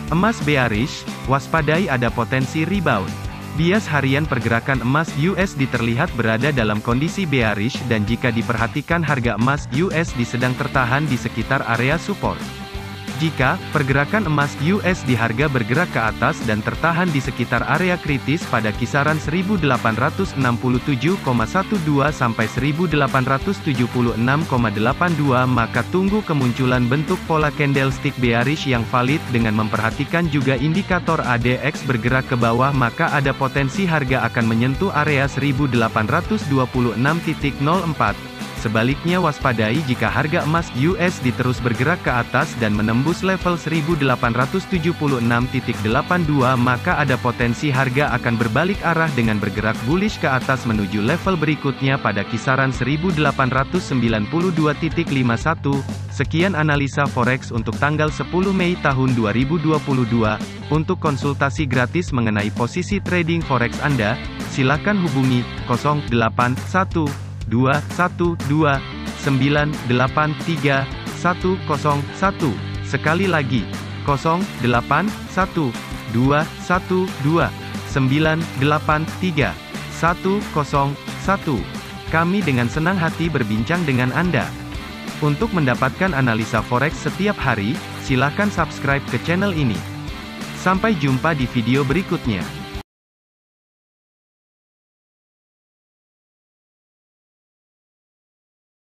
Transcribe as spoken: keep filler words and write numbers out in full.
Emas bearish, waspadai ada potensi rebound. Bias harian pergerakan emas U S D terlihat berada dalam kondisi bearish dan jika diperhatikan harga emas U S D sedang tertahan di sekitar area support. Jika pergerakan emas U S D harga bergerak ke atas dan tertahan di sekitar area kritis pada kisaran seribu delapan ratus enam puluh tujuh koma dua belas sampai seribu delapan ratus tujuh puluh enam koma delapan dua maka tunggu kemunculan bentuk pola candlestick bearish yang valid dengan memperhatikan juga indikator A D X bergerak ke bawah maka ada potensi harga akan menyentuh area seribu delapan ratus dua puluh enam titik nol empat. Sebaliknya waspadai jika harga emas U S D terus bergerak ke atas dan menembus level seribu delapan ratus tujuh puluh enam titik delapan dua maka ada potensi harga akan berbalik arah dengan bergerak bullish ke atas menuju level berikutnya pada kisaran seribu delapan ratus sembilan puluh dua titik lima satu. Sekian analisa forex untuk tanggal sepuluh Mei tahun dua ribu dua puluh dua. Untuk konsultasi gratis mengenai posisi trading forex Anda, silakan hubungi nol delapan satu dua satu dua sembilan delapan tiga satu nol satu. Sekali lagi, nol delapan satu dua satu dua sembilan delapan tiga satu nol satu. Kami dengan senang hati berbincang dengan Anda. Untuk mendapatkan analisa forex setiap hari, silakan subscribe ke channel ini. Sampai jumpa di video berikutnya.